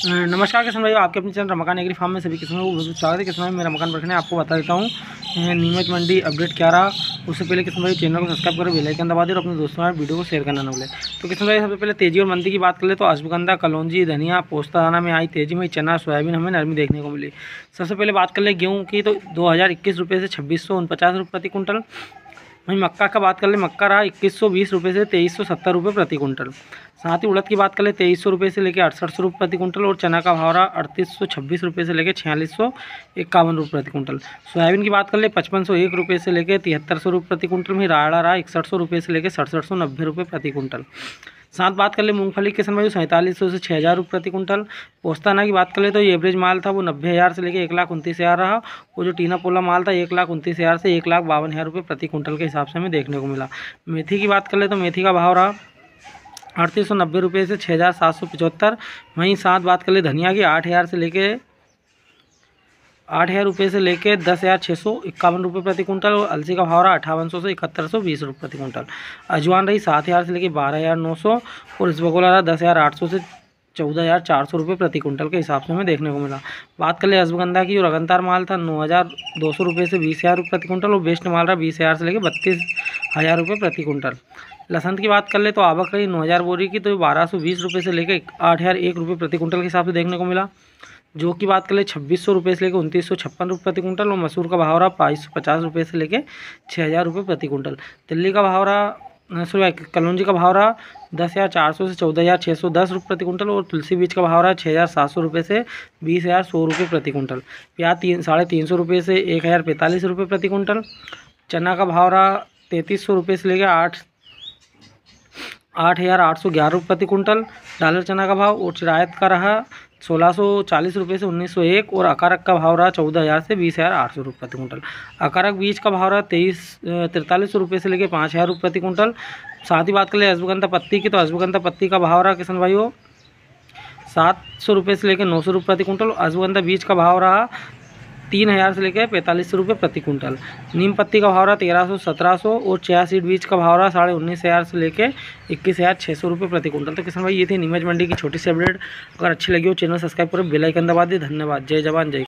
नमस्कार किसान भाइयों, आपके अपने चैनल रमाकांत एग्री फार्म में सभी किसानों को बहुत स्वागत है। किसान भाई मेरा मकान रखने आपको बता देता हूँ नीमच मंडी अपडेट क्या रहा। उससे पहले किसान भाई चैनल को सब्सक्राइब करो, बेल आइकन दबा दे और अपने दोस्तों में वीडियो को शेयर करना न भूलें। तो किसान भाई सबसे पहले तेजी और मंदी की बात कर ले तो अश्वगंधा, कलौंजी, धनिया, पोस्ता दाना में आई तेजी में, चना, सोयाबीन हमें नरमी देखने को मिली। सबसे पहले बात कर ले गेहूँ की तो 2021 रुपये से 2649 रुपये प्रति कुंटल। वहीं मक्का का बात कर ले, मक्का रहा 2120 रुपये से 2370 रुपये प्रति कुंटल। साथ ही उड़द की बात कर ले 2300 रुपये से लेकर 6800 रुपये प्रति कुंटल और चना का भाव रहा 3826 रुपये से लेकर 4651 रुपये प्रति कुंटल। सोयाबीन की बात कर ले 5501 रुपये से लेकर 7300 रुपये प्रति कुंटल। में राड़ा रहा 6100 रुपये से लेकर 6790 रुपये प्रति कुंटल। साथ बात कर ले मूंगफली के समय 4700 से 6000 रुपये प्रति कुंटल। पोस्ताना की बात कर ले तो ये एवरेज माल था वो 90,000 से लेकर 1,29,000 रहा। वो जो टीना पोला माल था 1,29,000 से 1,52,000 रुपये प्रति कुंटल के हिसाब से हमें देखने को मिला। मेथी की बात कर ले तो मेथी का भाव रहा 3890 रुपये से 6,775। वहीं साथ बात कर ले धनिया की 8,000 से लेके 8,000 रुपये से लेकर 10,651 रुपये प्रति कुंटल और अलसी का भाव रहा 5800 से 7120 रुपये प्रति कुंटल। अजवान रही 7,000 से लेकर 12,900 और इसबगोला रहा 10,800 से 14,400 रुपये प्रति कुंटल के हिसाब से हमें देखने को मिला। बात कर ले अश्वगंधा की और लगातार माल था 9,200 रुपये से 20,000 रुपये प्रति कुंटल और बेस्ट माल रहा 20,000 से लेकर 32,000 रुपये प्रति कुंटल। लहसुन की बात कर ले तो आवक रही 9,000 बोरी की तो 1,220 रुपये से लेकर 8,001 रुपये प्रति कुंटल के हिसाब से देखने को मिला। जो की बात कर ले 2,600 रुपये से लेकर 2,956 रुपये प्रति कुंटल और मसूर का भाव रहा 2,550 रुपये से लेकर 6,000 रुपये प्रति कुंटल। तिल्ली का भाव रहा कलौंजी का भाव रहा 10,400 से 14,610 रुपये प्रति कुंटल और तुलसी बीज का भाव रहा 6,700 रुपये से 20,100 रुपये प्रति कुंटल। प्याज 350 रुपये से 1,045 रुपये प्रति कुंटल। चना का भाव रहा 3,300 रुपये से लेकर 8,811 रुपये प्रति कुंटल। डालर चना का भाव और चिरायत का रहा 1,640 रुपये से 1,901 और अकारक का भाव रहा 14,000 से 20,800 रुपये प्रति कुंटल। अकारक बीज का भाव रहा 43 रुपये से लेकर 5,000 रुपये प्रति कुंटल। साथ ही बात कर ले अश्वगंधा पत्ती की तो अश्वगंधा पत्ती का भाव रहा किसान भाइयों 700 रुपये से लेकर 900 रुपये प्रति कुंटल। अश्वगंधा बीज का भाव रहा 3,000 से लेकर 45 रुपये प्रति कुंटल। नीम पत्ती का भाव रहा 1,300-1,700 और चिया सीड बीज का भाव रहा 19,500 से लेकर 21,600 रुपये प्रति कुंटल। तो किसान भाई ये थी नीमच मंडी की छोटी सी अपडेट। अगर अच्छी लगी हो चैनल सब्सक्राइब करो, बेल आइकन दबा दे। धन्यवाद। जय जवान जय